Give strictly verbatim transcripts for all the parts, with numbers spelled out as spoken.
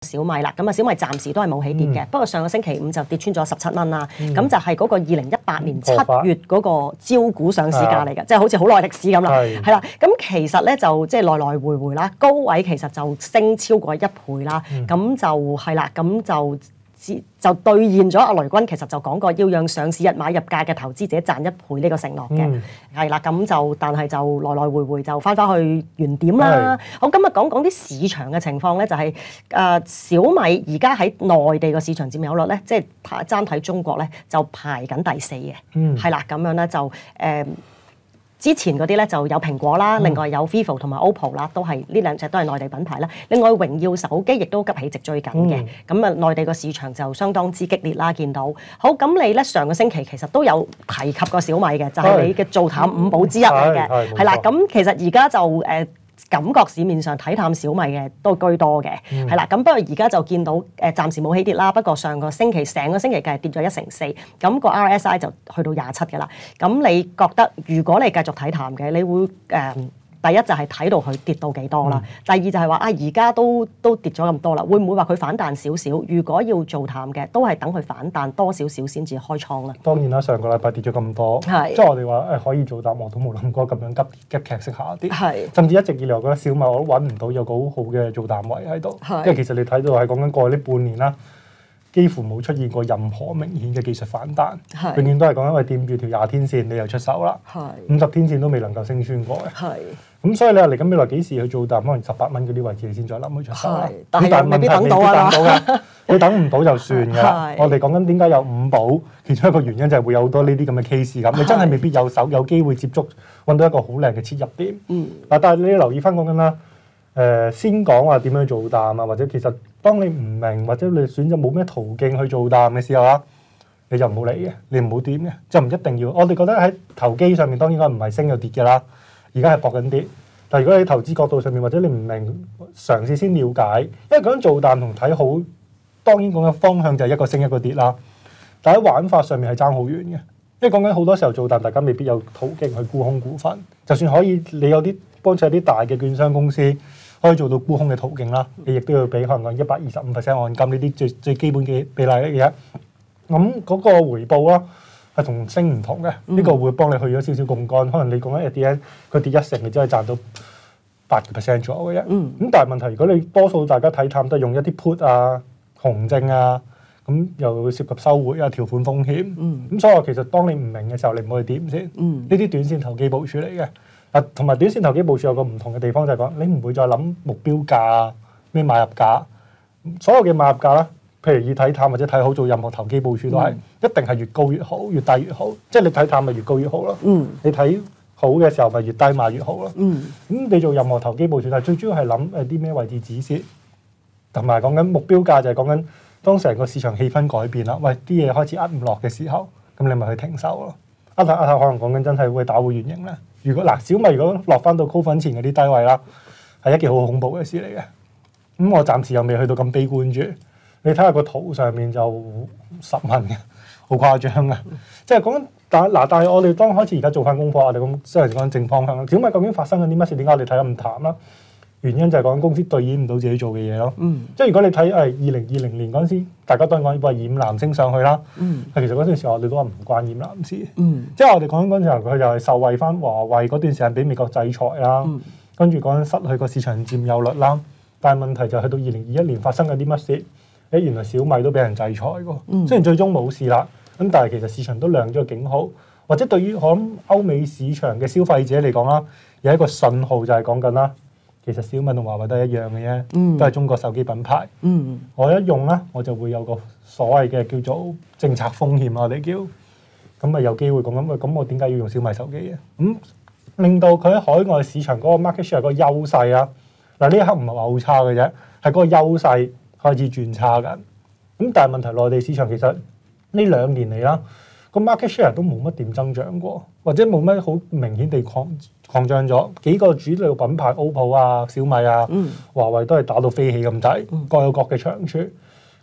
小米啦，咁啊小米暫時都係冇起跌嘅，嗯、不過上個星期五就跌穿咗十七蚊啦，咁、嗯、就係嗰個二零一八年七月嗰個招股上市價嚟嘅，即係、嗯、好似好耐歷史咁啦，係啦，咁其實咧就即係來來回回啦，高位其實就升超過一倍啦，咁、嗯、就係啦，咁就。就兌現咗阿雷軍其實就講過要讓上市日買入價嘅投資者賺一倍呢個承諾嘅，係啦、嗯，咁就但係就來來回回就翻返去原點啦。是好，今日講講啲市場嘅情況咧，就係、是、誒、呃、小米而家喺內地個市場佔有率咧，即係爭睇中國咧就排緊第四嘅，係啦、嗯，咁樣咧就誒。呃之前嗰啲咧就有蘋果啦，另外有 Vivo 同埋 O P P O 啦，都係呢兩隻都係內地品牌啦。另外榮耀手機亦都急起直追緊嘅，咁啊、嗯、內地個市場就相當之激烈啦，見到。好，咁你咧上個星期其實都有提及過小米嘅，就係、是、你嘅做淡五寶之一嚟嘅，係啦。咁其實而家就誒。呃感覺市面上睇淡小米嘅都居多嘅，係啦、嗯。咁不過而家就見到誒、呃、暫時冇起跌啦。不過上個星期成個星期計跌咗一成四，咁個 R S I 就去到廿七嘅啦。咁你覺得如果你繼續睇淡嘅，你會誒？呃第一就係睇到佢跌到幾多啦，嗯、第二就係話啊而家都都跌咗咁多啦，會唔會話佢反彈少少？如果要做淡嘅，都係等佢反彈多少少先至開倉啦。當然啦，上個禮拜跌咗咁多，即係是我哋話誒可以做淡，我都冇諗過咁樣急急劇式下跌。係是，甚至一直以嚟我覺得小米我都揾唔到有個好好嘅做淡位喺度，是因為其實你睇到係講緊過去呢半年啦。幾乎冇出現過任何明顯嘅技術反彈，是永遠都係講因為掂住條廿天線，你又出手啦。五十是天線都未能夠升穿過嘅。咁是所以你話嚟緊未來幾時去做淡？可能十八蚊嗰啲位置你先再諗去出手啦。但係未必等到啊！你等唔到就算㗎啦。是我哋講緊點解有五寶，其中一個原因就係會有好多呢啲咁嘅 case 咁。是你真係未必有手有機會接觸，揾到一個好靚嘅切入點。嗱、嗯，但係你要留意翻講緊啦。誒、呃、先講話點樣做淡啊，或者其實當你唔明或者你選擇冇咩途徑去做淡嘅時候啊，你就唔好理嘅，你唔好點嘅，就唔一定要。我哋覺得喺投機上面當然應該唔係升就跌嘅啦，而家係搏緊跌。但係如果你投資角度上面或者你唔明，嘗試先了解，因為講緊做淡同睇好，當然講緊方向就係一個升一個跌啦。但喺玩法上面係爭好遠嘅，因為講緊好多時候做淡，大家未必有途徑去沽空股份，就算可以，你有啲幫襯啲大嘅券商公司。可以做到沽空嘅途徑啦，你亦都要俾可能一百二十五 percent 按金呢啲最最基本嘅比例嘅嘢。咁嗰個回報啦係同升唔同嘅，呢、嗯、個會幫你去咗少少槓桿。可能你講緊一啲佢跌一成，你只係賺到八個 percent 左右嘅啫。咁、嗯、但係問題，如果你多數大家睇淡都係用一啲 put 啊、紅證啊，咁又會涉及收回啊、條款風險。咁、嗯、所以其實當你唔明嘅時候，你唔好去點先。呢啲、嗯、短線投機部署嚟嘅。啊，同埋短線投機部署有個唔同嘅地方就係講，你唔會再諗目標價咩買入價，所有嘅買入價啦，譬如以睇淡或者睇好做任何投機部署都係、嗯、一定係越高越好，越低越好。即係你睇淡咪越高越好咯。嗯，你睇好嘅時候咪越低買越好咯。嗯，咁你做任何投機部署，但係最主要係諗誒啲咩位置止蝕，同埋講緊目標價就係講緊當成個市場氣氛改變啦，喂啲嘢開始壓唔落嘅時候，咁你咪去停手咯。壓下壓下可能講緊真係會打回原形咧。如果嗱小米如果落翻到高粉前嗰啲低位啦，係一件好恐怖嘅事嚟嘅。咁我暫時又未去到咁悲觀住。你睇下個圖上面就十蚊嘅，好誇張啊！即係講但嗱，但係我哋當開始而家做翻功課，我哋咁即係講正方向啦。小米究竟發生緊啲乜事？點解我哋睇得咁淡啦？原因就係講公司兌現唔到自己做嘅嘢咯。嗯、即係如果你睇誒二零二零年嗰陣時，大家當然講話染藍升上去啦。嗯、其實嗰段時候我哋都話唔關染藍事。嗯、即係我哋講緊嗰陣時候，佢就係受惠翻華為嗰段時間俾美國制裁啦，嗯、跟住講緊失去個市場佔有率啦。但係問題就係去到二零二一年發生緊啲乜事？誒原來小米都俾人制裁喎。嗯、雖然最終冇事啦，咁但係其實市場都亮咗個警號，或者對於我諗歐美市場嘅消費者嚟講啦，有一個信號就係講緊啦。其實小米同華為都係一樣嘅啫，嗯、都係中國手機品牌。嗯、我一用咧，我就會有個所謂嘅叫做政策風險，我哋叫咁咪有機會講咁。咁我點解要用小米手機嘅？咁、嗯、令到佢喺海外市場嗰個 market share 個優勢啊！嗱呢一刻唔係話好差嘅啫，係嗰個優勢開始轉差緊。咁但係問題內地市場其實呢兩年嚟啦，個 market share 都冇乜點增長過，或者冇乜好明顯地擴擴張咗。幾個主流品牌 O P P O 啊、小米啊、嗯、華為都係打到飛起咁滯，各有各嘅長處。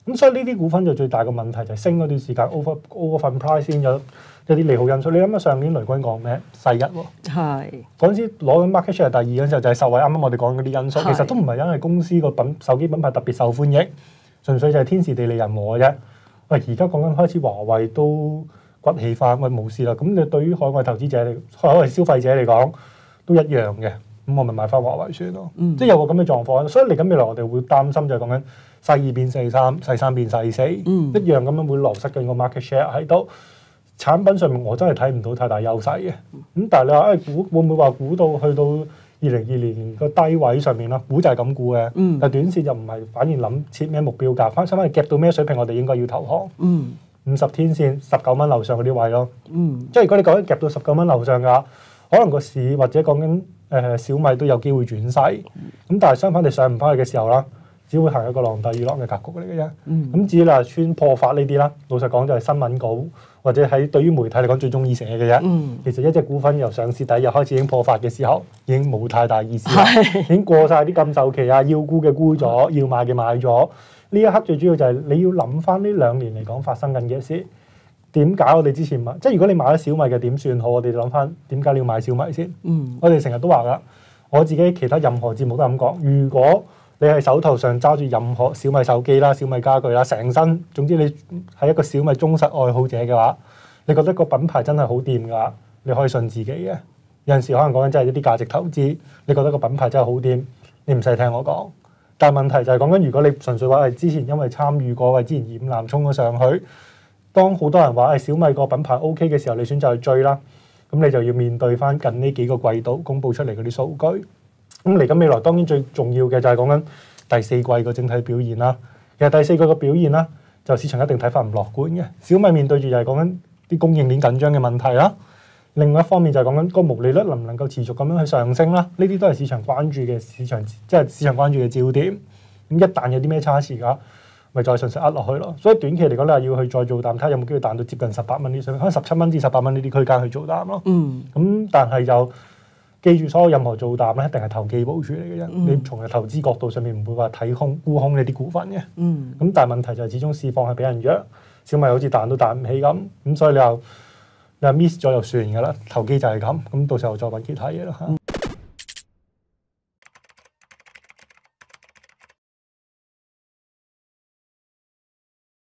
咁所以呢啲股份就最大嘅問題就係升嗰段時間 over over 份 price 先有一啲利好因素。你諗下上年雷軍講咩？世一喎， 係嗰陣時攞緊 market share 第二嗰陣時候就係受惠啱啱我哋講嗰啲因素，其實都唔係因為公司個品手機品牌特別受歡迎，純粹就係天時地利人和嘅啫。喂，而家講緊開始華為都崛起翻，喂冇事啦。咁你對於海外投資者嚟，海外消費者嚟講都一樣嘅。咁我咪買翻華為算咯。嗯、即係有個咁嘅狀況，所以嚟緊未來我哋會擔心就係講緊細二變細三，細三變細四，嗯、一樣咁樣會流失緊個 market share 喺度。產品上面我真係睇唔到太大優勢嘅。咁但係你話誒估會唔會話估到去到二零二年個低位上面啦？估就係咁估嘅。嗯、但短線就唔係，反而諗設咩目標價，翻想翻去夾到咩水平，我哋應該要投降。嗯五十天線十九蚊樓上嗰啲位咯，嗯、即係如果你講緊夾到十九蚊樓上嘅話，可能個市或者講緊誒小米都有機會轉勢，咁、嗯、但係相反你上唔翻去嘅時候啦，只會行一個浪底與浪嘅格局嚟嘅啫。咁、嗯、至於你話穿破發呢啲啦，老實講就係新聞稿或者喺對於媒體嚟講最中意寫嘅啫。嗯、其實一隻股份由上市第一日開始已經破發嘅時候，已經冇太大意思啦，已經過晒啲禁售期啊，要沽嘅沽咗，要買嘅買咗。呢一刻最主要就係你要諗翻呢兩年嚟講發生緊嘅事，點解我哋之前買？即係如果你買咗小米嘅點算好？我哋諗翻點解你要買小米先？嗯、我哋成日都話噶，我自己其他任何節目都咁講。如果你係手頭上揸住任何小米手機啦、小米家具啦，成身總之你係一個小米忠實愛好者嘅話，你覺得個品牌真係好掂㗎，你可以信自己嘅。有陣時可能講緊真係一啲價值投資，你覺得個品牌真係好掂，你唔使聽我講。但係問題就係講緊，如果你純粹話係之前因為參與過，或者之前染藍衝咗上去，當好多人話係小米個品牌 OK 嘅時候，你選擇去追啦，咁你就要面對翻近呢幾個季度公佈出嚟嗰啲數據。咁嚟緊未來當然最重要嘅就係講緊第四季個整體表現啦。其實第四季個表現啦，就市場一定睇法唔樂觀嘅。小米面對住就係講緊啲供應鏈緊張嘅問題啦。另外一方面就係講緊個毛利率能唔能夠持續咁樣去上升啦，呢啲都係市場關注嘅市場，即係市場關注嘅焦點。咁一旦有啲咩差池㗎，咪再順勢壓落去咯。所以短期嚟講，你係要去再做淡，睇下有冇機會彈到接近十八蚊啲水平，可能十七蚊至十八蚊呢啲區間去做淡咯。嗯。咁但係就記住，所有任何做淡咧，一定係投機部署嚟嘅啫。嗯、你從嘅投資角度上面唔會話睇空沽空呢啲股份嘅。嗯。咁但係問題就係始終市況係俾人弱，小米好似彈都彈唔起咁，咁所以你又。你 miss 咗就算㗎啦，投機就係咁，咁到時候再揾其他嘢啦嚇。